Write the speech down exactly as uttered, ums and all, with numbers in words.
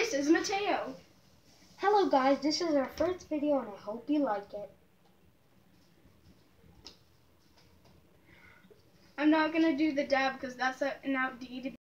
this is Mateo. Hello guys, this is our first video and I hope you like it. I'm not gonna do the dab because that's a, an outdated